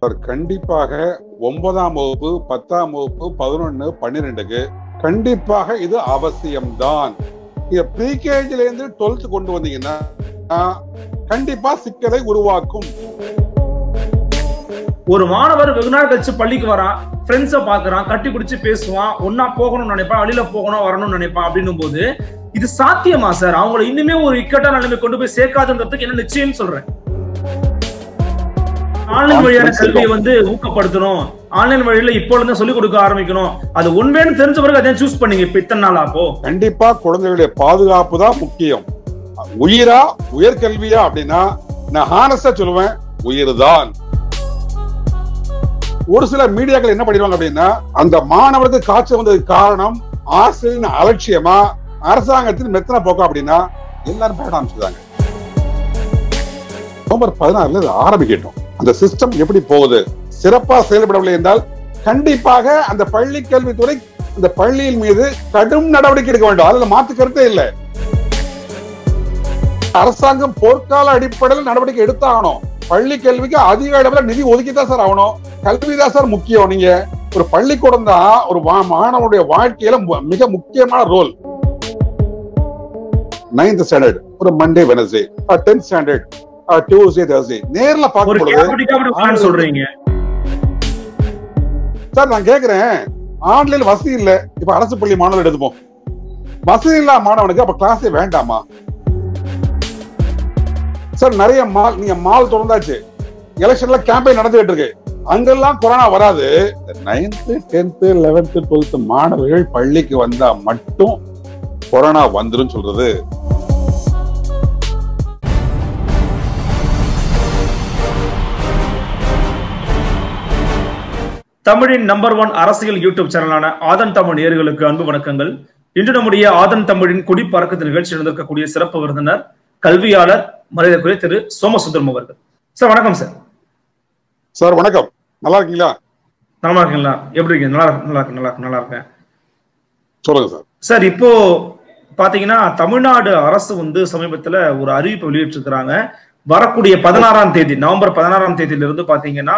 கண்டிப்பாக 9ஆம் வகுப்பு 10ஆம் வகுப்பு 11 12க்கு கண்டிப்பாக இது அவசியம்தான். ப்ரீகேஜில இருந்து 12th கொண்டு வந்தீங்கன்னா கண்டிப்பா சிக்கலை உருவாக்கும். ஒரு மாணவர் வெகு நாள் கழிச்சு பள்ளிக்கு வரான், ஃப்ரெண்ட்ஸை பாக்குறான், கட்டி பிடிச்சு பேசுவான், ஒன்னா போகணும்னு நினைப்பான், வெளியில போகணும் வரணும்னு நினைப்பான். அப்படின்னும் போது இது சாத்தியமா சார்? அவங்களை இன்னுமே ஒரு இக்கட்டான நிலைமை கொண்டு போய் சேர்க்காதுன்றதுக்கு என்ன நிச்சயம் சொல்றேன்? ஆன்லைன் வழியான கல்வியை ஊக்கப்படுத்தணும், ஆன்லைன் வழியில இப்போ இருந்து சொல்லிக் கொடுக்க ஆரம்பிக்கணும். அது உண்மைன்னு தெரிஞ்ச பிறகு அதை சூஸ் பண்ணீங்க இப்ப இத்தனை நாளா? அப்போ கண்டிப்பா குழந்தைகளுடைய பாதுகாப்பு தான் முக்கியம். உயிரா உயர்கல்வியா அப்படின்னா நான் ஹானஸ்டா சொல்லுவேன், உயிர் தான். ஒரு சில மீடியாக்கள் என்ன பண்ணிடுவாங்க அப்படின்னா, அந்த மாணவருக்கு காய்ச்சல் வந்ததுக்கு காரணம் ஆசிரியரின் அலட்சியமா அரசாங்கத்தின் மெத்தன போக்கா அப்படின்னா எல்லாரும் பேட ஆரம்பிச்சுட்டாங்க. நவம்பர் 16 ஆரம்பிக்கட்டும். அந்த சிஸ்டம் எப்படி போகுது, சிறப்பா செயல்படவில்லை என்றால் கண்டிப்பாக அந்த பள்ளி கல்வித்துறை அந்த பள்ளியின் மீது கடும் நடவடிக்கை எடுக்க வேண்டும். அதுல மாற்று கருத்தே இல்லை. அரசாங்கம் போர்க்கால அடிப்படையில் நடவடிக்கை எடுத்தாகணும். பள்ளி கல்விக்கு அதிக அளவில் நிதி ஒதுக்கிதான் சார் ஆகணும். கல்விதான் சார் முக்கியம். நீங்க ஒரு பள்ளிக்கூடம் தான் ஒரு மாணவனுடைய வாழ்க்கையில மிக முக்கியமான ரோல். 9th ஸ்டாண்டர்ட் ஒரு Monday Wednesday, 10th standard Tuesday Thursday நேர்ல பார்க்கும்போது சொல்றீங்க சார். நான் கேக்குறேன், ஆன்லைன் வசதி இல்ல, இப்ப அரசு பள்ளி மாணவர் எடுத்துப்போம். வசதி இல்லா மாணவனுக்கு அப்ப கிளாஸே வேண்டாமா சார்? நிறைய மால், நீங்க மால் திறந்தாச்சு, எலெக்ஷன்ல கேம்பெயின் நடந்துகிட்டு இருக்கு, அங்கெல்லாம் கொரோனா வராது. 9th 10th 11th 12th மாணவர்கள் பள்ளிக்கு வந்தா மட்டும் கொரோனா வந்துரும் சொல்றது தமிழின் நம்பர் 1 அரசியல் யூடியூப் சேனலான ஆதன் தமிழ் நேயர்களுக்கு அன்பு வணக்கங்கள். இன்று நம்முடைய ஆதன் தமிழின் குடி பறக்கத்து நிகழ்ச்சி நடந்திருக்கக்கூடிய சிறப்பு விருந்தினர் கல்வியாளர் மரியாதைக்குரிய திரு சோமசுந்தரம் அவர்கள். சார் வணக்கம் சார். சார் வணக்கம், நல்லா இருக்கீங்களா? நல்லா இருக்கீங்களா? எப்படி இருக்கீங்க? நல்லா இருக்கேன். சொல்லுங்க சார். சார் இப்போ பாத்தீங்கன்னா தமிழ்நாடு அரசு சமீபத்துல ஒரு அறிவிப்பு வெளியிட்டிருக்கிறாங்க. வரக்கூடிய 16ஆம் தேதி, நவம்பர் 16ஆம் தேதியிலிருந்து பாத்தீங்கன்னா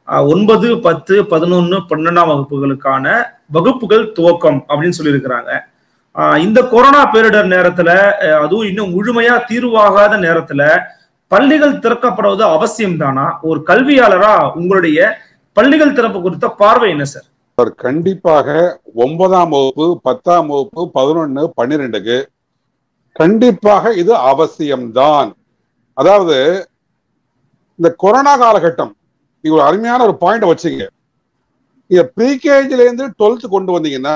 9, 10, 11, 12ஆம் வகுப்புகளுக்கான வகுப்புகள் துவக்கம் அப்படின்னு சொல்லியிருக்கிறாங்க. இந்த கொரோனா பேரிடர் நேரத்துல, அதுவும் இன்னும் முழுமையா தீர்வாகாத நேரத்துல பள்ளிகள் திறக்கப்படுவது அவசியம் தானா? ஒரு கல்வியாளரா உங்களுடைய பள்ளிகள் திறப்பு குறித்த பார்வை என்ன சார்? சார் கண்டிப்பாக 9ஆம் வகுப்பு 10ஆம் வகுப்பு 11 12க்கு கண்டிப்பாக இது அவசியம்தான். அதாவது இந்த கொரோனா காலகட்டம், நீங்க ஒரு அருமையான ஒரு பாயிண்ட் வச்சீங்க. இத ப்ரீகேஜில இருந்து 12th கொண்டு வந்தீங்கன்னா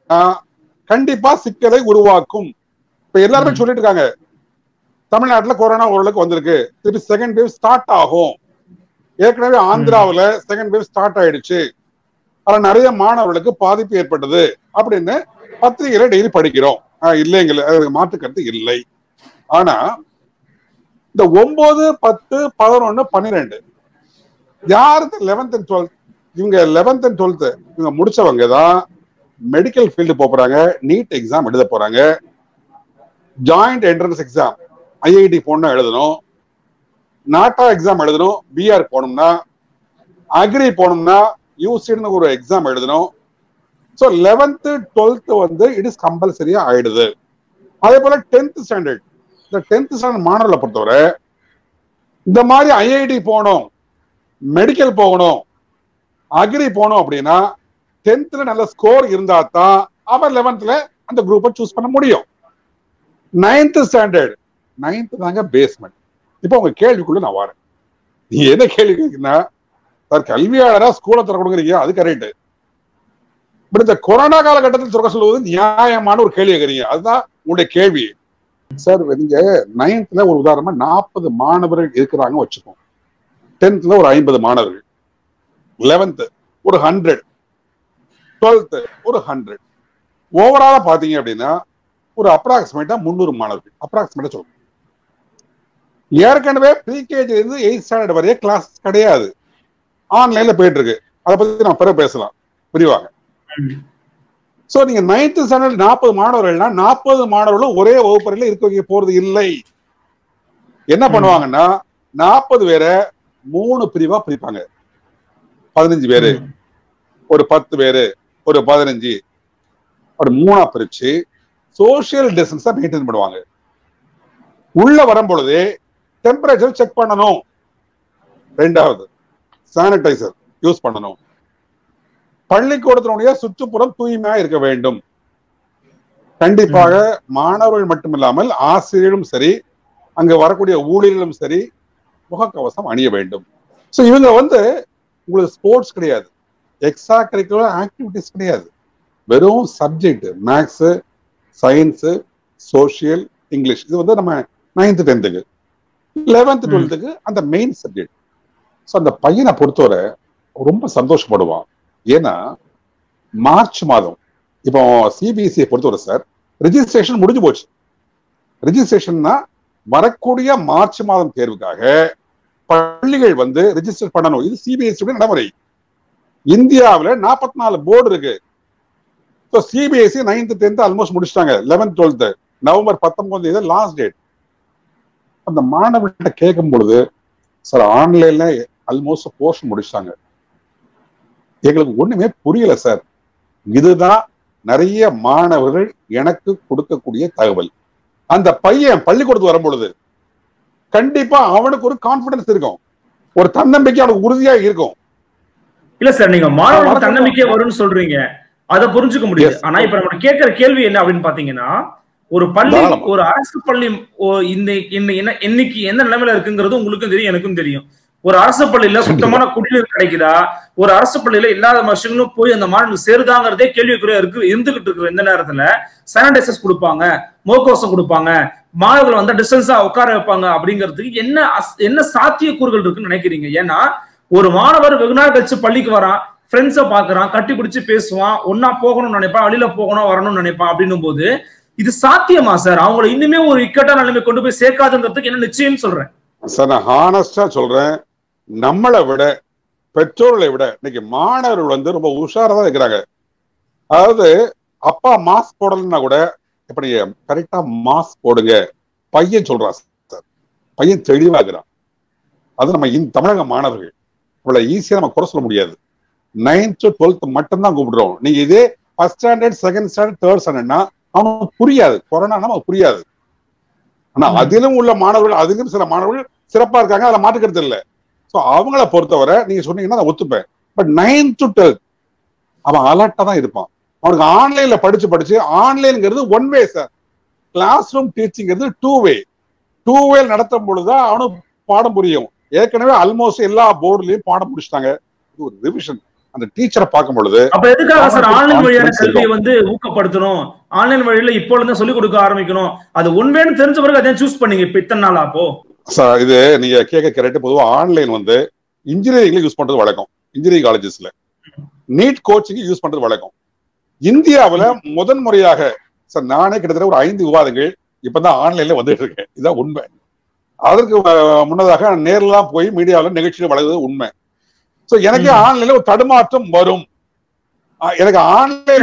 கண்டிப்பா சிக்கலை உருவாக்கும். இப்ப எல்லாருமே சொல்லிட்டு இருக்காங்க, தமிழ்நாட்டுல கொரோனா ஓரளவுக்கு வந்திருக்கு, திருப்பி செகண்ட் வேவ் ஸ்டார்ட் ஆகும். ஏற்கனவே ஆந்திராவில் செகண்ட் வேவ் ஸ்டார்ட் ஆயிடுச்சு, அதுல நிறைய மாணவர்களுக்கு பாதிப்பு ஏற்பட்டது அப்படின்னு பத்திரிகையில டெய்லி படிக்கிறோம். இல்லைங்கள, அதுக்கு மாற்று கருத்து இல்லை. ஆனா இந்த 9, 10, 11, 12 யாரு 11th and 12th? இவங்க 11th and 12th இவங்க முடிச்சவங்க தான் மெடிக்கல் ஃபீல்டு போறாங்க, நீட் எக்ஸாம் எழுத போறாங்க, ஜாயிண்ட் என்ட்ரன்ஸ் எக்ஸாம் ஐஐடி போனா எழுதணும், நாட்டா எக்ஸாம் எழுதணும், பிஆர் போனோம்னா, அக்ரி போனோம்னா யூசின்னு ஒரு எக்ஸாம் எழுதணும். So 11th 12th it is கம்பல்சரியா ஆயிடுது. அதே போல 10th ஸ்டாண்டர்ட், இந்த 10th ஸ்டாண்டர்ட் மாணவர்களை பொறுத்தவரை இந்த மாதிரி ஐஐடி போகணும், மெடிக்கல் போகணும், அக்ரி போகணும் அப்படின்னா 10th நல்ல ஸ்கோர் இருந்தா தான் அவர் 11th அந்த குரூப்பை சூஸ் பண்ண முடியும். 9th ஸ்டாண்டர்ட், 9th தாங்க பேஸ்மெண்ட். இப்போ உங்க கேள்விக்குள்ள நான் வரேன். நீ என்ன கேள்வி கேட்குன்னா, சார் கல்வியாளரா ஸ்கூலை திறக்க கொடுக்குறீங்க, அது கரெக்ட். பட் இந்த கொரோனா காலகட்டத்தில் திறக்க சொல்லுவது நியாயமான ஒரு கேள்வி கேட்குறீங்க, அதுதான் உங்களுடைய கேள்வி. சார் நீங்க 9th ஒரு உதாரணமா 40 மாணவர்கள் இருக்கிறாங்க வச்சுப்போம், 10th ஒரு 50 மாணவர்கள், 11th ஒரு 100, 12th ஒரு 100. ஓவராலா பாத்தீங்க அப்படின்னா ஒரு அப்ராக்சிமேட்டா 300 மாணவர்கள் அப்ராக்சிமேட்டா சொல்றோம். ஏற்கனவே ப்ரீகேஜி இருந்து 8th ஸ்டாண்டர்ட் வரைய கிளாஸ் கிடையாது, ஆன்லைன்ல போயிட்டு இருக்கு. அதை பத்தி நம்ம பிறகு பேசலாம் விரிவாக. சோ நீங்க 9th ஸ்டாண்டர்ட் 40 மாணவர்கள்னா 40 மாணவர்களும் ஒரே வகுப்பறையில இருக்க போறது இல்லை. என்ன பண்ணுவாங்கன்னா 40 பேரை 3 பிரிவா பிரிப்பாங்க. 15 பேரு, ஒரு 10 பேரு, ஒரு 15 ஒரு 3 பிரிச்சு சோசியல் டிஸ்டன்ஸை மெயின்டைன் பண்ணுவாங்க. உள்ள வரும் பொழுதே டெம்பரேச்சர் செக் பண்ணணும். ரெண்டாவது சானிடைசர் யூஸ் பண்ணணும். பள்ளிக்கூடத்தினுடைய சுற்றுப்புறம் தூய்மையா இருக்க வேண்டும். கண்டிப்பாக மாணவர்கள் மட்டுமில்லாமல் ஆசிரியர்களும் சரி, அங்க வரக்கூடிய ஊழியர்களும் சரி முகக்கவசம் அணிய வேண்டும். ஸோ இவங்க உங்களுக்கு ஸ்போர்ட்ஸ் கிடையாது, எக்ஸ்ட்ரா கரிக்குலர் ஆக்டிவிட்டிஸ் கிடையாது, வெறும் subject maths, science, social, English. இது நம்ம 9th 10th 11th 12th அந்த மெயின் சப்ஜெக்ட். ஸோ அந்த பையனை பொறுத்தவரை ரொம்ப சந்தோஷப்படுவான். ஏன்னா மார்ச் மாதம் இப்போ சிபிஎஸ்இ பொறுத்தவரை சார் ரெஜிஸ்ட்ரேஷன் முடிஞ்சு போச்சு. ரெஜிஸ்ட்ரேஷன்னா வரக்கூடிய மார்ச் மாதம் தேர்வுக்காக பள்ளிகள் ரெஜிஸ்டர் பண்ணணும். இது சிபிஎஸ்இ நடைமுறை. இந்தியாவில் 44 போர்டு இருக்கு. சிபிஎஸ்இ 9th 10th ஆல்மோஸ்ட் முடிச்சிட்டாங்க. 11th 12th November 19 last date. அந்த மாணவர்கிட்ட கேட்கும் பொழுது சார் ஆன்லைன்ல ஆல்மோஸ்ட் போர்ஷன் முடிச்சிட்டாங்க, எங்களுக்கு ஒண்ணுமே புரியல சார். இதுதான் நிறைய மாணவர்கள் எனக்கு கொடுக்கக்கூடிய தகவல். அந்த பையன் பள்ளிக்கூடத்துக்கு வரும் பொழுது கண்டிப்பா அவனுக்கு ஒரு கான்பிடன்ஸ் இருக்கும், ஒரு தன்னம்பிக்கை அவனுக்கு உறுதியா இருக்கும். இல்ல சார், நீங்க மாணவர்கள் தன்னம்பிக்கை வரும்னு சொல்றீங்க, அதை புரிஞ்சுக்க முடியுது. ஆனா இப்ப நம்ம கேட்கிற கேள்வி என்ன அப்படின்னு பாத்தீங்கன்னா, ஒரு பள்ளி, ஒரு அரசு பள்ளி இன்னைக்கு என்ன நிலைமையில இருக்குங்கிறது உங்களுக்கும் தெரியும், எனக்கும் தெரியும். ஒரு அரசு பள்ளியில சுத்தமான குடிநீர் கிடைக்குதா, ஒரு அரசு பள்ளியில இல்லாத வருஷங்களும் போய் அந்த மாணவர்கள் சேருதாங்கிறதே கேள்விக்குறியா இருந்துகிட்டு இருக்கிற இந்த நேரத்துல சானிடைசர்ஸ் கொடுப்பாங்க, முகக்கவசம் கொடுப்பாங்க, மாணவர்கள் டிஸ்டன்ஸா உட்கார வைப்பாங்க. அப்படிங்கிறதுக்கு என்ன சாத்தியக்கூறுகள் இருக்குன்னு நினைக்கிறீங்க? ஏன்னா ஒரு மாணவர் வெகு நாள் கழிச்சு பள்ளிக்கு வரான், ஃப்ரெண்ட்ஸை பாக்குறான், கட்டி பிடிச்சு பேசுவான், ஒன்னா போகணும்னு நினைப்பான், வெளியில போகணும் வரணும்னு நினைப்பான். அப்படின்னும் போது இது சாத்தியமா சார்? அவங்களை இன்னுமே ஒரு இக்கட்டான நிலைமை கொண்டு போய் சேர்க்காதுங்கிறதுக்கு என்ன நிச்சயம் சொல்றேன் சார். நான் ஹானஸ்டா சொல்றேன், நம்மளை விட பெற்றோர்களை விட இன்னைக்கு மாணவர்கள் ரொம்ப உஷாரா தான் இருக்கிறாங்க. அதாவது அப்பா மாஸ்க் போடலன்னா கூட இப்ப நீங்க கரெக்டா மாஸ்க் போடுங்க பையன் சொல்றான் சார், பையன் தெளிவாகிறான். அது நம்ம தமிழக மாணவர்கள் இவ்வளவு ஈஸியா நம்ம குறை சொல்ல முடியாது. 9th 12th மட்டும்தான் கூப்பிடுறோம். நீங்க இதே first standard, second standard, third ஸ்டாண்டர்ட்னா அவனுக்கு புரியாது, கொரோனா நமக்கு புரியாது. ஆனா அதிலும் உள்ள மாணவர்கள், அதிலும் சில மாணவர்கள் சிறப்பா இருக்காங்க, அதில் மாற்றுக்கிறது இல்லை. ஸோ அவங்கள பொறுத்தவரை நீங்க சொன்னீங்கன்னா நான் ஒத்துப்பேன். பட் 9th to 12th அவன் அலர்ட்டா தான் இருப்பான். அவனுக்கு ஆன்லைன்ல படிச்சு ஆன்லைன்ங்கிறது 1 way சார். கிளாஸ் ரூம் டீச்சிங்கிறது 2 way. 2 way நடத்தும் பொழுதுதான் அவனுக்கு பாடம் புரியும். ஏற்கனவே ஆல்மோஸ்ட் எல்லா போர்டுலயும் பாடம் முடிச்சிட்டாங்க. இது ஒரு ரிவிஷன். அந்த டீச்சரை பார்க்கும் பொழுது அப்ப எதுக்காக சார் ஆன்லைன் வழியான கல்வியை ஊக்கப்படுத்தணும், ஆன்லைன் வழியில இப்போ இருந்து சொல்லிக் கொடுக்க ஆரம்பிக்கணும்? அது உண்மைன்னு தெரிஞ்ச பிறகு அதையும் சூஸ் பண்ணீங்க இப்ப இத்தனை நாள் அப்போ சார்? இது நீங்க கேட்க கரெக்ட். பொதுவா ஆன்லைன் இன்ஜினியரிங்ல யூஸ் பண்றது வழக்கம். இன்ஜினியரிங் காலேஜஸ்ல நீட் கோச்சிங் யூஸ் பண்றது வழக்கம். இந்தியாவில முதன் முறையாக சார் நானே கிட்டத்தட்ட ஒரு 5 விவாதங்கள் இப்பதான் ஆன்லைன்ல வந்துட்டு இருக்கேன். இதுதான் உண்மை. அதற்கு முன்னதாக நேர்லாம் போய் மீடியாவில் நிகழ்ச்சியில் வழங்குவது உண்மை. சோ எனக்கு ஆன்லைன்ல ஒரு தடுமாற்றம் வரும். எனக்கு ஆன்லைன்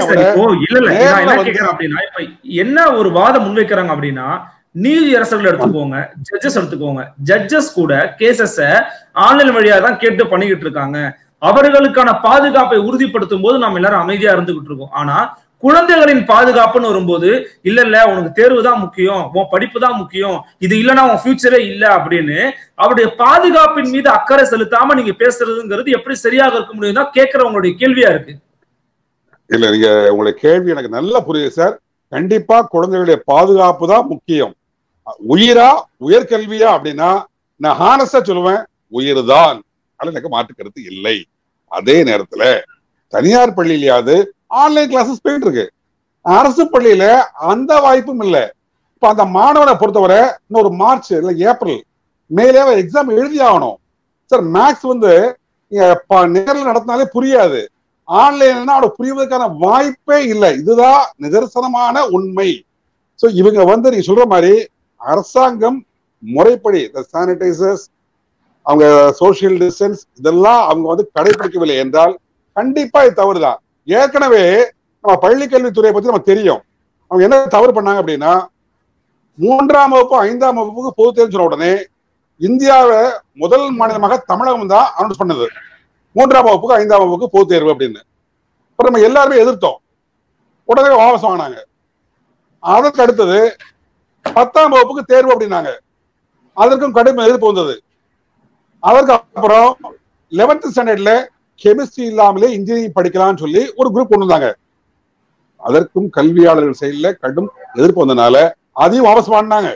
என்ன ஒரு வாதம் முன்வைக்கிறாங்க அப்படின்னா, நீதியரசர்கள் எடுத்துக்கோங்க, ஜட்ஜஸ் எடுத்துக்கோங்க, ஜட்ஜஸ் கூட கேசஸ் ஆன்லைன் வழியா தான் கேட்டு பண்ணிக்கிட்டு இருக்காங்க. அவர்களுக்கான பாதுகாப்பை உறுதிப்படுத்தும் போது நாம் எல்லாரும் அமைதியா இருந்துகிட்டு இருக்கோம். ஆனா குழந்தைகளின் பாதுகாப்புன்னு வரும்போது இல்ல உனக்கு தேர்வு தான் முக்கியம், உன் படிப்பு தான் முக்கியம், இது இல்லைன்னா உன் ஃபியூச்சரே இல்லை அப்படின்னு அவருடைய பாதுகாப்பின் மீது அக்கறை செலுத்தாம நீங்க பேசுறதுங்கிறது எப்படி சரியாக இருக்க முடியும் தான் கேட்கிறவங்களுடைய கேள்வியா இருக்கு. இல்ல நீங்க உங்களுடைய கேள்வி எனக்கு நல்லா புரியுது சார். கண்டிப்பா குழந்தைகளுடைய பாதுகாப்பு தான் முக்கியம். உயிரா உயர்கல்வியா அப்படின்னா நான் ஹானஸ்டா சொல்லுவேன், உயிர் தான். அது எனக்கு மாற்றுக்கிறது இல்லை. அதே நேரத்துல தனியார் பள்ளியிலேயாவது ஆன்லைன் கிளாஸஸ் போயிட்டு இருக்கு. அரசு பள்ளியில அந்த வாய்ப்பும் இல்லை. இப்ப அந்த மாணவனை பொறுத்தவரை இன்னொரு மார்ச் இல்ல ஏப்ரல் மேலே எக்ஸாம் எழுதி ஆகணும் சார். மேக்ஸ் நேரில் நடத்தினாலே புரியாது. ஆன்லைன் அவனை புரிவதற்கான வாய்ப்பே இல்லை. இதுதான் நிதர்சனமான உண்மை. சோ இவங்க நீங்க சொல்ற மாதிரி அரசாங்கம் முறைப்படி இந்த சானிடைசர்ஸ், அவங்க சோசியல் டிஸ்டன்ஸ் இதெல்லாம் அவங்க கடைபிடிக்கவில்லை என்றால் கண்டிப்பா இது தவறுதான். ஏற்கனவே நம்ம பள்ளி கல்வித்துறையை பத்தி நமக்கு தெரியும். அவங்க என்ன தவறு பண்ணாங்க அப்படின்னா, 3ஆம் வகுப்பு 5ஆம் வகுப்புக்கு பொது தேர்வு சொன்ன உடனே இந்தியாவை முதல் மாநிலமாக தமிழகம் தான் அனௌன்ஸ் பண்ணது. 3ஆம் வகுப்புக்கு 5ஆம் வகுப்புக்கு பொது தேர்வு அப்படின்னு. அப்புறம் நம்ம எல்லாருமே எதிர்த்தோம். உடனே வாபஸ் வாங்கினாங்க. அதற்கு அடுத்தது 10ஆம் வகுப்புக்கு தேர்வு அப்படின்னாங்க. அதற்கும் கடும் எதிர்ப்பு வந்தது. அதற்கு அப்புறம் 11th ஸ்டாண்டர்ட்ல கெமிஸ்ட்ரி இல்லாமலே இன்ஜினியரிங் படிக்கலாம்னு சொல்லி ஒரு குரூப் கொண்டு வந்தாங்க. அதற்கும் கல்வியாளர்கள் சைட்ல கடும் எதிர்ப்பு வந்தனால அதையும் வாபஸ் வாங்கினாங்க.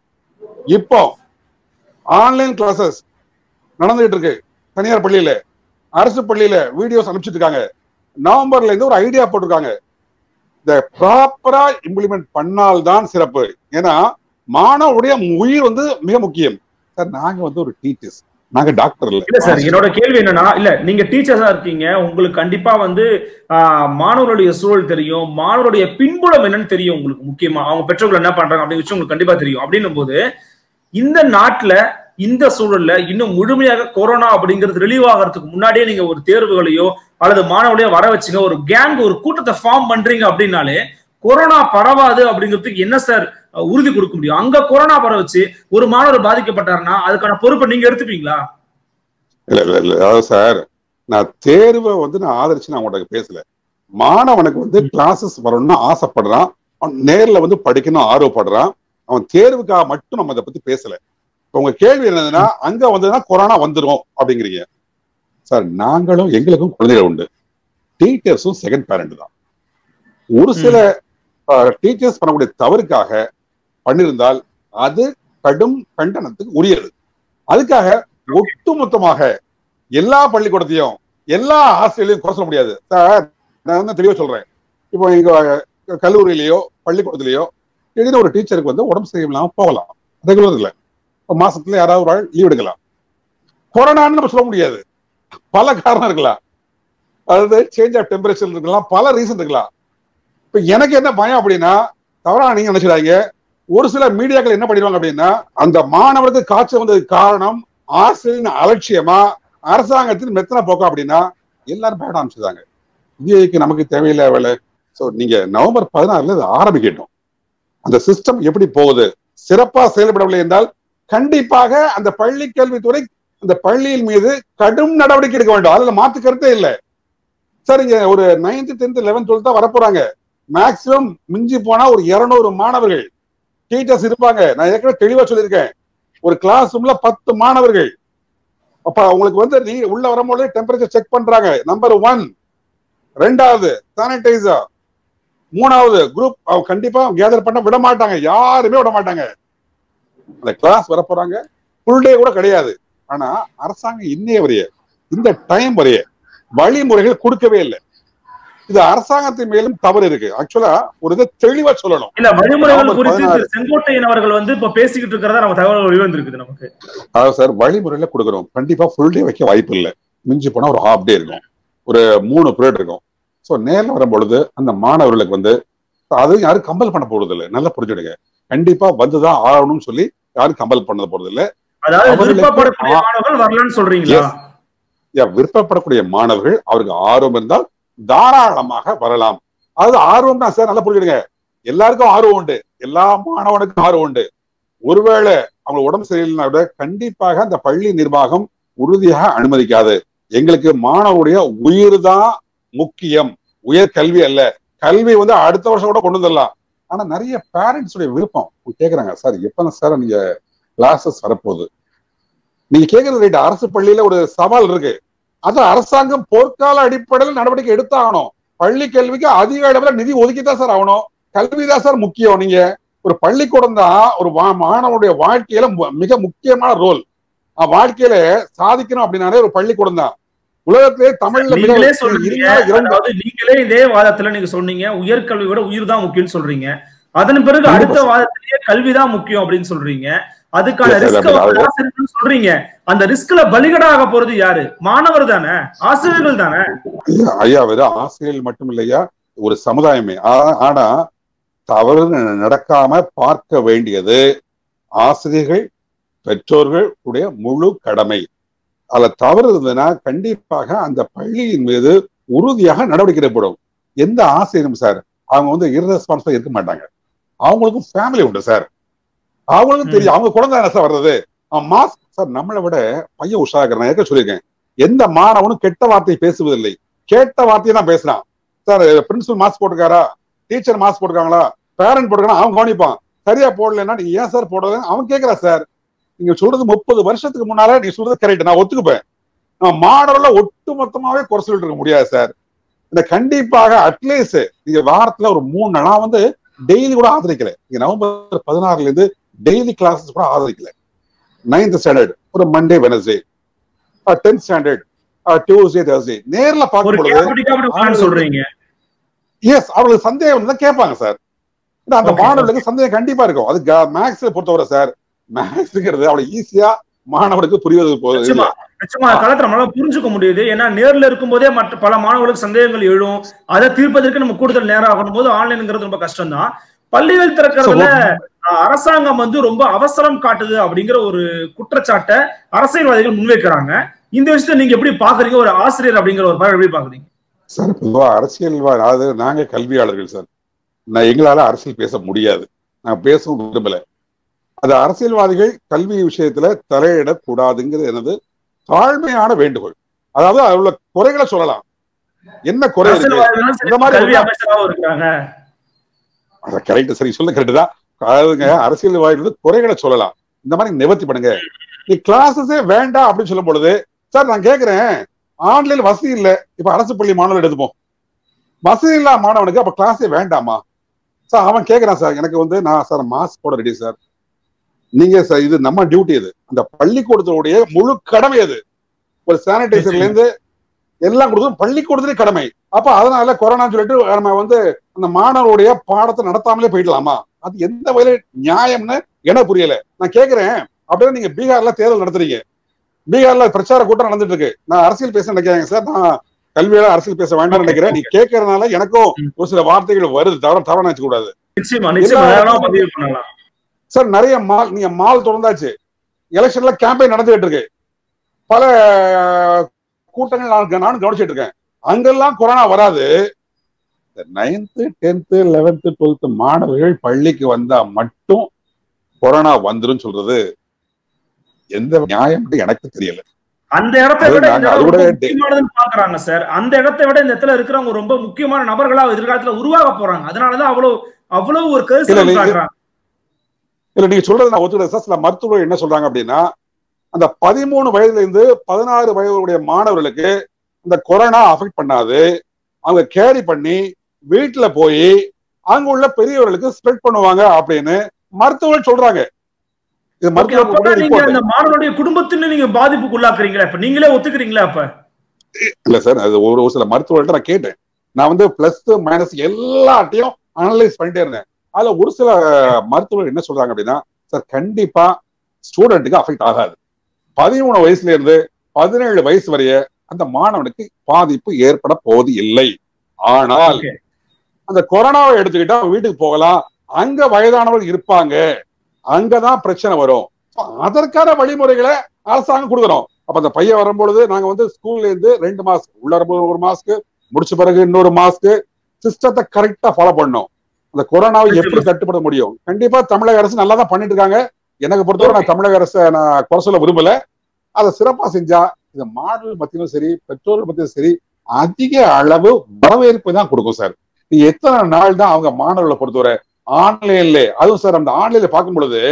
இப்போ ஆன்லைன் கிளாஸஸ் நடந்துகிட்டு இருக்கு. தனியார் பள்ளியில, அரசு பள்ளியில வீடியோஸ் அனுப்பிச்சிட்டு இருக்காங்க. நவம்பர்ல இருந்து ஒரு ஐடியா போட்டிருக்காங்க. இந்த ப்ராப்பரா இம்ப்ளிமெண்ட் பண்ணால்தான் சிறப்பு. ஏன்னா மாணவருடைய உயிர் வந்து மிக முக்கியம். சார் நாங்க வந்து ஒரு டீச்சர்ஸ், நாங்க டாக்டர் இல்ல சார். என்னோட கேள்வி என்னன்னா, இல்ல நீங்க டீச்சர்ஸா இருக்கீங்க, உங்களுக்கு கண்டிப்பா வந்து மாணவருடைய சூழல் தெரியும், மாணவருடைய பின்புலம் என்னன்னு தெரியும். உங்களுக்கு முக்கியமா அவங்க பெற்றோர்கள் என்ன பண்றாங்க அப்படின்னு விஷயம் உங்களுக்கு கண்டிப்பா தெரியும். அப்படின்னும் போது இந்த நாட்டுல இந்த சூழல்ல இன்னும் முழுமையாக கொரோனா அப்படிங்கிறது ரிலீவ் ஆகிறதுக்கு முன்னாடியே நீங்க ஒரு தேர்வுகளையோ அல்லது மாணவர்களையோ வர வச்சுங்க, ஒரு கேங், ஒரு கூட்டத்தை ஃபார்ம் பண்றீங்க அப்படின்னாலே கொரோனா பரவாது அப்படிங்கிறதுக்கு என்ன சார் உறுதி கொடுக்க முடியும்? அங்க கொரோனா பரவச்சு ஒரு மாணவர் பாதிக்கப்பட்டாருன்னா அதுக்கான பொறுப்பை நீங்க எடுத்துப்பீங்களா? இல்ல இல்ல இல்ல, அதாவது சார் நான் தேர்வை வந்து நான் ஆதரிச்சு நான் உங்களுக்கு பேசல. மாணவனுக்கு வந்து கிளாஸஸ் வரணும்னு ஆசைப்படுறான், அவன் நேர்ல வந்து படிக்கணும் ஆர்வப்படுறான், அவன் தேர்வுக்காக மட்டும் நம்ம அதை பத்தி பேசல. உங்க கேள்வி என்னதுன்னா, அங்க வந்ததுன்னா கொரோனா வந்துடும் அப்படிங்கிறீங்க. சார் நாங்களும் எங்களுக்கும் குழந்தைகள் உண்டு, டீச்சர்ஸும் செகண்ட் பேரண்ட் தான். ஒரு சில டீச்சர்ஸ் பண்ணக்கூடிய தவறுக்காக பண்ணிருந்தால் அது கடும் கண்டனத்துக்கு உரியது. அதுக்காக ஒட்டுமொத்தமாக எல்லா பள்ளிக்கூடத்தையும் எல்லா ஆசிரியர்களையும் குறை சொல்ல முடியாது சார். நான் வந்து தெளிவா சொல்றேன். இப்போ எங்க கல்லூரியிலேயோ பள்ளிக்கூடத்திலேயோ திடீர்னு ஒரு டீச்சருக்கு வந்து உடம்பு சரியில்லாம போகலாம், ரெகுலர் இல்லை, மாசத்துல யாராவது ஒரு லீவ் எடுக்கலாம். கொரோனான்னு நம்ம சொல்ல முடியாது, பல காரணம் இருக்கலாம். அதாவது சேஞ்ச் ஆஃப் டெம்பரேச்சர் இருக்கலாம், பல ரீசன் இருக்கலாம். இப்ப எனக்கு என்ன பயம் அப்படின்னா, தவறா நீங்க நினைச்சிடாங்க, ஒரு சில மீடியாக்கள் என்ன பண்ணிடுவாங்க அப்படின்னா, அந்த மாணவருக்கு காய்ச்சல் வந்ததுக்கு காரணம் ஆசிரியரின் அலட்சியமா அரசாங்கத்தின் மெத்தனை போக்கா அப்படின்னா எல்லாரும் பயணம் ஆரம்பிச்சுதாங்க. இந்தியாவுக்கு நமக்கு தேவையில்லை வேலை. சோ நீங்க நவம்பர் 16 இது ஆரம்பிக்கட்டும். அந்த சிஸ்டம் எப்படி போகுது, சிறப்பா செயல்படவில்லை என்றால் கண்டிப்பாக அந்த பள்ளி கல்வித்துறை அந்த பள்ளியின் மீது கடும் நடவடிக்கை எடுக்க வேண்டும். அதுல மாத்து கருத்தே இல்லை. சார் இங்க ஒரு 9th 10th 11th 12th தான் வரப்போறாங்க. மேக்சிமம் மிஞ்சி போனா ஒரு 200 மாணவர்கள் டீச்சர்ஸ் இருப்பாங்க. நான் ஏற்கனவே தெளிவா சொல்லியிருக்கேன். ஒரு கிளாஸ் ரூம்ல 10 மாணவர்கள். அப்ப உங்களுக்கு வந்து நீ உள்ள வரும்போது டெம்பரேச்சர் செக் பண்றாங்க. நம்பர் 1. 2வது சானிடைசர். 3வது குரூப் கண்டிப்பா கேதர் பண்ண விட மாட்டாங்க, யாருமே விட மாட்டாங்க. அந்த கிளாஸ் வர போறாங்க, ஃபுல் டே கூட கிடையாது. ஆனா அரசாங்கம் இன்னைய வரைய இந்த டைம் வரைய வழிமுறைகள் கொடுக்கவே இல்லை. இது அரசாங்கத்தின் மேலும் தவறு இருக்கு. ஆக்சுவலா ஒரு இதை தெளிவா சொல்லணும். இல்ல வழிமுறைகள் குறித்து செங்கோட்டையன் அவர்கள் வந்து இப்ப பேசிக்கிட்டு இருக்கிறதா நம்ம தகவல் வெளிவந்திருக்குது நமக்கு. அதாவது சார் வழிமுறையில கொடுக்குறோம், கண்டிப்பா ஃபுல் டே வைக்க வாய்ப்பு இல்லை. மிஞ்சி போனா ஒரு ஹாஃப் டே இருக்கும், ஒரு 3 பீரியட் இருக்கும். ஸோ நேரில் வரும் பொழுது அந்த மாணவர்களுக்கு வந்து அது யாரும் கம்பல் பண்ண போறது இல்லை. நல்லா புரிஞ்சுடுங்க. கண்டிப்பா வந்துதான் ஆகணும்னு சொல்லி யாரும் கம்பல் பண்ண போறது இல்லை. விருப்பப்படக்கூடிய மாணவர்கள் வரலன்னு சொல்றீங்களா? விருப்பப்படக்கூடிய மாணவர்கள் அவருக்கு ஆர்வம் இருந்தால் தாராளமாக வரலாம். அதாவது ஆர்வம் தான் சார், நல்லா புரிஞ்சுடுங்க. எல்லாருக்கும் ஆர்வம் உண்டு, எல்லா மாணவனுக்கும் ஆர்வம் உண்டு. ஒருவேளை அவங்க உடம்பு சரியில்லைன்னா விட கண்டிப்பாக அந்த பள்ளி நிர்வாகம் உறுதியாக அனுமதிக்காது. எங்களுக்கு மாணவருடைய உயிர் தான் முக்கியம், உயர் கல்வி அல்ல. கல்வி வந்து அடுத்த வருஷம் கூட கொண்டு வந்துடலாம். ஆனா நிறைய பேரண்ட்ஸ் உடைய விருப்பம் கேட்கறாங்க, சார் எப்ப சார் நீங்க கிளாஸஸ் வரப்போகுது? நீங்க கேட்கறது ரைட். அரசு பள்ளியில ஒரு சவால் இருக்கு. அது அரசாங்கம் போர்க்கால அடிப்படையில் நடவடிக்கை எடுத்தாகணும். பள்ளி கல்விக்கு அதிக அளவில் நிதி ஒதுக்கித்தான் சார் ஆகணும். கல்விதான் சார் முக்கியம். நீங்க ஒரு பள்ளிக்கூடம் தான் ஒரு மாணவனுடைய வாழ்க்கையில மிக முக்கியமான ரோல். வாழ்க்கையில சாதிக்கணும் அப்படின்னாலே ஒரு பள்ளிக்கூடம் தான். உலகத்திலே தமிழ்ல நீங்களே இதே வாதத்துல நீங்க சொன்னீங்க உயர்கல்வி விட உயிர் தான் முக்கியம் சொல்றீங்க. அதன் பிறகு அடுத்த வாதத்திலேயே கல்விதான் முக்கியம் அப்படின்னு சொல்றீங்க. அதுக்கான ரிஸ்க் சொல்றீங்க. அந்த ரிஸ்க்ல பலிகடாக போறது யாரு? மாணவர் தானே, ஆசிரியர்கள் தானே. ஐயா வெறும் ஆசிரியர்கள் மட்டும் இல்லையா, ஒரு சமுதாயமே. ஆனா தவறு நடக்காம பார்க்க வேண்டியது ஆசிரியர்கள் பெற்றோர்கள் உடைய முழு கடமை. அதுல தவறு இருந்ததுன்னா கண்டிப்பாக அந்த பள்ளியின் மீது உறுதியாக நடவடிக்கை எடுக்கப்படும். எந்த ஆசிரியரும் சார் அவங்க வந்து இர்ரெஸ்பான்சிபிளா இருக்க மாட்டாங்க. அவங்களுக்கும் ஃபேமிலி உண்டு சார், அவங்களுக்கும் தெரியும் அவங்க குழந்தை என்ன சார் வர்றது. மாஸ்க் சார் நம்மளை விட பையன் உஷாராக நான் ஏற்க சொல்லியிருக்கேன். எந்த மாணவனும் கெட்ட வார்த்தை பேசுவதில்லை. கேட்ட வார்த்தையை தான் பேசுறான். சார் பிரின்சிபல் மாஸ்க் போட்டுக்காரா, டீச்சர் மாஸ்க் போட்டுக்காங்களா, பேரண்ட் போட்டுக்கானா, அவன் கவனிப்பான். சரியா போடலன்னா நீங்க ஏன் சார் போடுறது அவன் கேட்கிறா. சார் நீங்க சொல்றது 30 வருஷத்துக்கு முன்னால நீ சொல்றது கரெக்ட், நான் ஒத்துக்குப்பேன். நம்ம மாணவர்ல ஒட்டு மொத்தமாவே குறை சொல்லிட்டு இருக்க முடியாது சார். இந்த கண்டிப்பாக அட்லீஸ்ட் நீங்க வாரத்துல ஒரு 3 நாள், நான் வந்து டெய்லி கூட ஆதரிக்கல. நீங்க நவம்பர் 16 இருந்து டெய்லி கிளாஸஸ் கூட ஆதரிக்கல. 9th ஸ்டாண்டர்ட் ஒரு Monday Wednesday, 10th standard Tuesday Thursday நேர்ல பார்க்கும்போது சொல்றீங்க. எஸ், அவங்களுக்கு சந்தேகம் தான் கேட்பாங்க சார். அந்த மாணவர்களுக்கு சந்தேகம் கண்டிப்பா இருக்கும். அது மேக்ஸ்ல பொறுத்தவரை சார், மேக்ஸ்ங்கிறது அவ்வளவு ஈஸியா மாணவருக்கு புரிவது போகுது. நிச்சயமா காலத்துல நம்மளால புரிஞ்சுக்க முடியுது. ஏன்னா நேர்ல இருக்கும் போதே மற்ற பல மாணவர்களுக்கு சந்தேகங்கள் எழும். அதை தீர்ப்பதற்கு நம்ம கூடுதல் நேரம் ஆகும் போது ஆன்லைன்ங்கிறது ரொம்ப கஷ்டம் தான். பள்ளிகள் திறக்கிறதுல அரசாங்கம் வந்து ரொம்ப அவசரம் காட்டுது அப்படிங்கிற ஒரு குற்றச்சாட்டை அரசியல்வாதிகள் முன்வைக்கிறாங்க. இந்த விஷயத்தை நீங்க எப்படி பாக்குறீங்க, ஒரு ஆசிரியர் அப்படிங்கிற ஒரு பார்வை எப்படி பாக்குறீங்க? சார் பொதுவா அரசியல்வாதி, அதாவது நாங்க கல்வியாளர்கள் சார், எங்களால அரசியல் பேச முடியாது, நான் பேசவும் விரும்பல. அது அரசியல்வாதிகள் கல்வி விஷயத்துல தலையிடக்கூடாதுங்கிறது எனது தாழ்மையான வேண்டுகோள். அதாவது அதுல குறைகளை சொல்லலாம், என்ன குறை இருக்கு இந்த மாதிரி கரெக்ட், சரி சொல்ல கரெக்ட் தான். அதாவதுங்க அரசியல்வாதிகள் குறைகளை சொல்லலாம், இந்த மாதிரி நிவர்த்தி பண்ணுங்க. நீ கிளாஸஸே வேண்டாம் அப்படின்னு சொல்லும் பொழுது, சார் நான் கேட்கிறேன், ஆன்லைன் வசதி இல்லை, இப்ப அரசு பள்ளி மாணவர்கள் எடுத்துப்போம், வசதி இல்லா மாணவனுக்கு அப்ப கிளாஸே வேண்டாமா சார்? அவன் கேட்கிறான், சார் எனக்கு வந்து நான் சார் மாஸ்க் போட ரெடி சார். நீங்க சார் இது நம்ம டியூட்டி, இது அந்த பள்ளிக்கூடத்தினுடைய முழு கடமை, அது ஒரு சானிடைசர்ல இருந்து எல்லாம் கொடுத்து பள்ளிக்கூடத்திலே கடமை. அப்ப அதனால கொரோனான்னு சொல்லிட்டு நம்ம வந்து அந்த மாணவருடைய பாடத்தை நடத்தாமலே போயிடலாமா? அது எந்த வகையில நியாயம்னு எனக்கு புரியல. நான் கேட்கிறேன், அப்படியே நீங்க பீகார்ல தேர்தல் நடத்துறீங்க, பீகார்ல பிரச்சார கூட்டம் நடந்துட்டு இருக்கு, நான் அரசியல் பேச நினைக்கிறேன் சார், நான் கல்வியால அரசியல் பேச வேண்டாம்னு நினைக்கிறேன். நீ கேட்கறதுனால எனக்கும் ஒரு சில வார்த்தைகள் வருது, தவறா நினைச்சு கூடாது சார். நிறைய மால், நீங்க மால் திறந்தாச்சு, எலெக்ஷன்ல கேம்பெயின் நடந்துகிட்டு இருக்கு, பல கூட்டங்கள் நானும் கவனிச்சுட்டு இருக்கேன், அங்கெல்லாம் கொரோனா வராது. 9th 10th 11th 12th மாணவர்கள் பள்ளிக்கு வந்தா மட்டும் கொரோனா வந்துரும் சொல்றது எந்த நியாயம் எனக்கு தெரியல. அந்த இடத்தை விட முக்கியமானதுன்னு பாக்குறாங்க சார். அந்த இடத்தை விட இந்த இடத்துல இருக்கிறவங்க ரொம்ப முக்கியமான நபர்களா எதிர்காலத்துல உருவாக போறாங்க. அதனாலதான் அவ்வளவு ஒரு கருத்து காட்டுறாங்க. இல்ல நீங்க சொல்றது நான் ஒத்துக்கிறேன் சார். சில மருத்துவர்கள் என்ன சொல்றாங்க அப்படின்னா, அந்த 13 வயதுல இருந்து 16 வயதுடைய மாணவர்களுக்கு இந்த கொரோனா அஃபெக்ட் பண்ணாது, அவங்க கேரி பண்ணி வீட்டுல போய் அங்க உள்ள பெரியவர்களுக்கு ஸ்ப்ரெட் பண்ணுவாங்க அப்படின்னு மருத்துவர்கள் சொல்றாங்க. இது மாணவனுடைய குடும்பத்தின்னு நீங்க பாதிப்புக்கு உள்ளாக்குறீங்களா? இப்ப நீங்களே ஒத்துக்கிறீங்களா? அப்ப இல்ல சார், அது ஒரு சில மருத்துவர்கள்ட்ட நான் கேட்டேன், நான் வந்து பிளஸ் மைனஸ் எல்லாத்தையும் அனலைஸ் பண்ணிட்டே இருந்தேன். அதுல ஒரு சில மருத்துவர்கள் என்ன சொல்றாங்க அப்படின்னா, சார் கண்டிப்பா ஸ்டூடெண்ட்டுக்கு அஃபெக்ட் ஆகாது, 13 வயசுல இருந்து 17 வயசு வரைய அந்த மாணவனுக்கு பாதிப்பு ஏற்பட போவது இல்லை. ஆனால் அந்த கொரோனாவை எடுத்துக்கிட்டா வீட்டுக்கு போகலாம், அங்க வயதானவர்கள் இருப்பாங்க, அங்கதான் பிரச்சனை வரும். அதற்கான வழிமுறைகளை அரசாங்கம் கொடுக்கணும். அப்ப அந்த பையன் வரும்பொழுது நாங்க வந்து ஸ்கூல்ல இருந்து 2 மாஸ்க், உள்ள ஒரு மாஸ்க், முடிச்ச பிறகு இன்னொரு மாஸ்க், சிஸ்டத்தை கரெக்டா ஃபாலோ பண்ணணும். அந்த கொரோனாவை எப்படி கட்டுப்படுத்த முடியும்? கண்டிப்பா தமிழக அரசு நல்லா தான் பண்ணிட்டு இருக்காங்க. எனக்கு பொறுத்தவரை நான் தமிழக அரசை நான் குறை சொல்ல விரும்பல. அதை சிறப்பா செஞ்சா இந்த மாணவர்கள் மத்தியிலும் சரி, பெற்றோர்கள் மத்தியிலும் சரி, அதிக அளவு வரவேற்பு தான் கொடுக்கும் சார். நீ எத்தனை நாள் தான் அவங்க மாணவர்களை பொறுத்தவரை ஆன்லைன்ல, அதுவும் சார் அந்த ஆன்லைன்ல பார்க்கும் பொழுது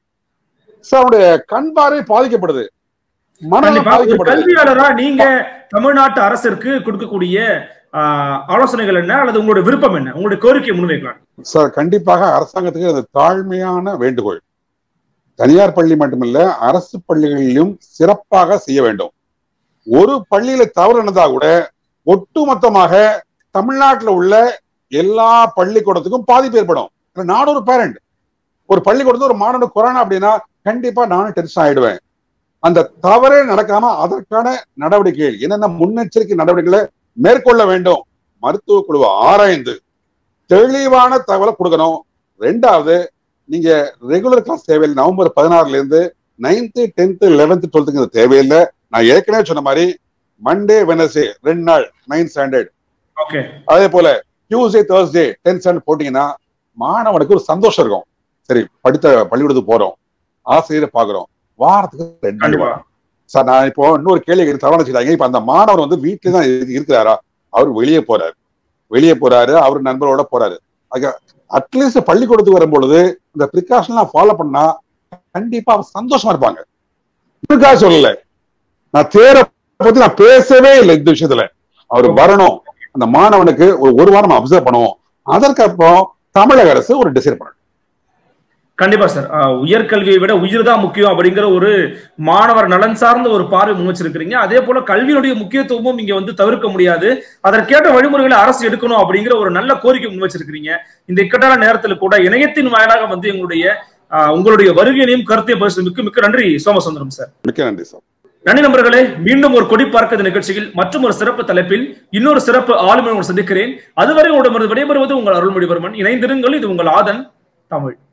சார் அவருடைய கண் பார்வை பாதிக்கப்படுது, மனநலம் பாதிக்கப்படுது. கல்வியாளரா நீங்க தமிழ்நாட்டு அரசிற்கு கொடுக்கக்கூடிய ஆலோசனைகள் என்ன, அல்லது உங்களுடைய விருப்பம் என்ன, உங்களுடைய கோரிக்கை முன்வைக்கலாம் சார்? கண்டிப்பாக அரசாங்கத்துக்கு அது தாழ்மையான வேண்டுகோள். தனியார் பள்ளி மட்டுமல்ல, அரசு பள்ளிகளிலும் சிறப்பாக செய்ய வேண்டும். ஒரு பள்ளியில தவறு நடந்தா கூட ஒட்டுமொத்தமாக தமிழ்நாட்டில் உள்ள எல்லா பள்ளிக்கூடத்துக்கும் பாதிப்பு ஏற்படும். நான் ஒரு பேரண்ட், ஒரு பள்ளிக்கூடத்துல ஒரு மாணவனுக்கு கொரோனா அப்படின்னா கண்டிப்பா நானும் டென்ஷன் ஆயிடுவேன். அந்த தவறே நடக்காம அதற்கான நடவடிக்கைகள், என்னென்ன முன்னெச்சரிக்கை நடவடிக்கைகளை மேற்கொள்ள வேண்டும், மருத்துவ குழுவை ஆராய்ந்து தெளிவான தகவலை கொடுக்கணும். 2வது, நீங்க ரெகுலர் கிளாஸ் தேவையில்லை. நவம்பர் 16 இருந்து 9th 10th 11th 12th தேவையில்லை. நான் ஏற்கனவே சொன்ன மாதிரி மண்டே வெனஸ்டே 2 நாள் 9th ஸ்டாண்டர்ட், அதே போல டியூஸ்டே தேர்ஸ்டே 10th ஸ்டாண்டர்ட் போட்டீங்கன்னா மாணவனுக்கு ஒரு சந்தோஷம் இருக்கும். சரி, படித்த பள்ளிக்கூடத்துக்கு போறோம், ஆசிரியரை பாக்குறோம், வாரத்துக்கு 2 நாள் வரும். சார் நான் இப்போ இன்னொரு கேள்வி தவறு வச்சுட்டாங்க. இப்ப அந்த மாணவர் வந்து வீட்டுல தான் இருக்கிறாரா? அவர் வெளியே போறாரு, அவர் நண்பரோட போறாரு. அட்லீஸ்ட் பள்ளிக்கூடத்துக்கு வரும் பொழுது இந்த பிரிகாஷன் எல்லாம் ஃபாலோ பண்ணா கண்டிப்பா அவர் சந்தோஷமா இருப்பாங்க. இதுக்காக சொல்லல, நான் தேரை பத்தி நான் பேசவே இல்லை இந்த விஷயத்துல. அவர் வரணும், அந்த மாணவனுக்கு ஒரு வாரம் அப்சர்வ் பண்ணுவோம். அதற்கப்புறம் தமிழக அரசு ஒரு டிசைட் பண்ணணும். கண்டிப்பா சார். உயர்கல்வியை விட உயிர் தான் முக்கியம் அப்படிங்கிற ஒரு மாணவர் நலன் சார்ந்த ஒரு பார்வை முன் வச்சிருக்கிறீங்க. அதே போல கல்வியினுடைய முக்கியத்துவமும் இங்க வந்து தவிர்க்க முடியாது. அதற்கேற்ற வழிமுறைகளை அரசு எடுக்கணும் அப்படிங்கிற ஒரு நல்ல கோரிக்கை முன் வச்சிருக்கிறீங்க. இந்த இக்கட்டான நேரத்தில் கூட இணையத்தின் வாயிலாக வந்து உங்களுடைய வருகையினையும் கருத்தையும் மிக்க மிக்க நன்றி சோமசுந்தரம் சார். மிக்க நன்றி சார். நன்றி நண்பர்களே. மீண்டும் ஒரு கொடி பார்க்க நிகழ்ச்சியில் மற்றும் ஒரு சிறப்பு தலைப்பில் இன்னொரு சிறப்பு ஆளுமை சந்திக்கிறேன். அதுவரை உங்களிடமிருந்து விடைபெறுவது உங்கள் அருள்மொழிவர்மன். இணைந்திருங்கள். இது உங்கள் ஆதன் தமிழ்.